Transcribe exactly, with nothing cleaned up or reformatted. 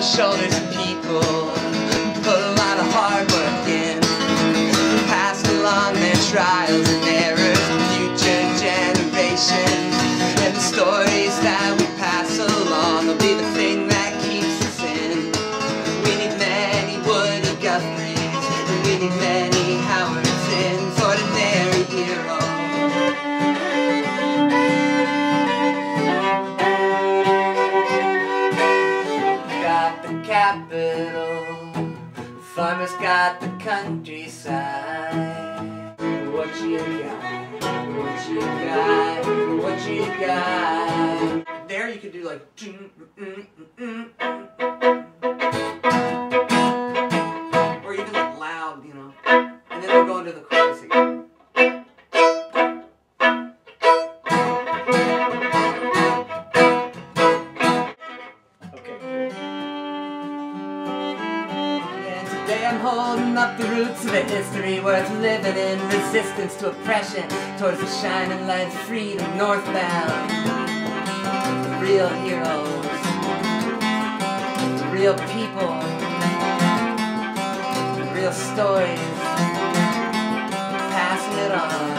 shoulders of people who put a lot of hard work in, passed along their trials and errors to future generations. And the stories that we pass along will be the thing that keeps us in. We need many Woody Guthries, and we need many Howard Zinns, ordinary heroes. Capital, farmers got the countryside. What you got? What you got? What you got? There you could do like mm, mm, mm, mm. Or even like loud, you know. And then we'll go into the chorus again. Today I'm holding up the roots of a history worth living in, resistance to oppression, towards the shining light of freedom, northbound. The real heroes, the real people, the real stories, passing it on.